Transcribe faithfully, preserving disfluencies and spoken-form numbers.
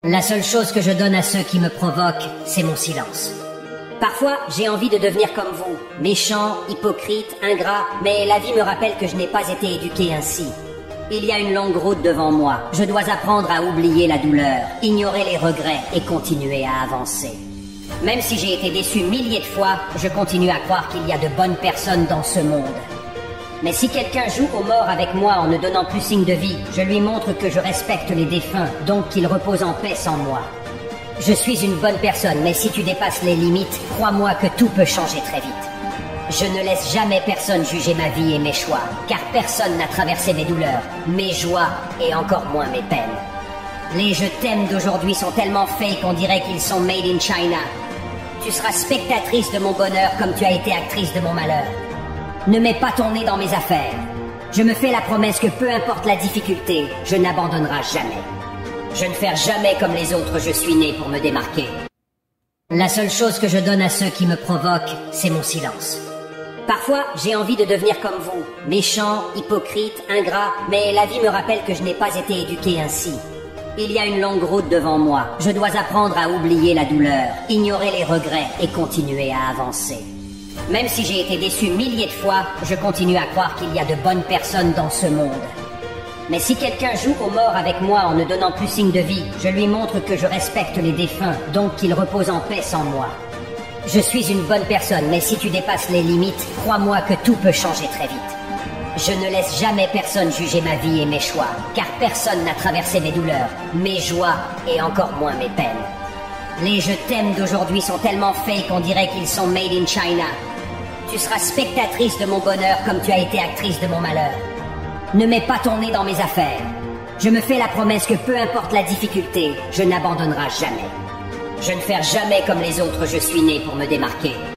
La seule chose que je donne à ceux qui me provoquent, c'est mon silence. Parfois, j'ai envie de devenir comme vous, méchant, hypocrite, ingrat, mais la vie me rappelle que je n'ai pas été éduqué ainsi. Il y a une longue route devant moi. Je dois apprendre à oublier la douleur, ignorer les regrets et continuer à avancer. Même si j'ai été déçu milliers de fois, je continue à croire qu'il y a de bonnes personnes dans ce monde. Mais si quelqu'un joue aux morts avec moi en ne donnant plus signe de vie, je lui montre que je respecte les défunts, donc qu'il repose en paix sans moi. Je suis une bonne personne, mais si tu dépasses les limites, crois-moi que tout peut changer très vite. Je ne laisse jamais personne juger ma vie et mes choix, car personne n'a traversé mes douleurs, mes joies et encore moins mes peines. Les je t'aime d'aujourd'hui sont tellement fake qu'on dirait qu'ils sont made in China. Tu seras spectatrice de mon bonheur comme tu as été actrice de mon malheur. Ne mets pas ton nez dans mes affaires. Je me fais la promesse que peu importe la difficulté, je n'abandonnerai jamais. Je ne ferai jamais comme les autres, je suis né pour me démarquer. La seule chose que je donne à ceux qui me provoquent, c'est mon silence. Parfois, j'ai envie de devenir comme vous, méchant, hypocrite, ingrat, mais la vie me rappelle que je n'ai pas été éduqué ainsi. Il y a une longue route devant moi. Je dois apprendre à oublier la douleur, ignorer les regrets et continuer à avancer. Même si j'ai été déçu milliers de fois, je continue à croire qu'il y a de bonnes personnes dans ce monde. Mais si quelqu'un joue aux morts avec moi en ne donnant plus signe de vie, je lui montre que je respecte les défunts, donc qu'il repose en paix sans moi. Je suis une bonne personne, mais si tu dépasses les limites, crois-moi que tout peut changer très vite. Je ne laisse jamais personne juger ma vie et mes choix, car personne n'a traversé mes douleurs, mes joies et encore moins mes peines. Les je t'aime d'aujourd'hui sont tellement fake qu'on dirait qu'ils sont made in China. Tu seras spectatrice de mon bonheur comme tu as été actrice de mon malheur. Ne mets pas ton nez dans mes affaires. Je me fais la promesse que peu importe la difficulté, je n'abandonnerai jamais. Je ne ferai jamais comme les autres, je suis né pour me démarquer.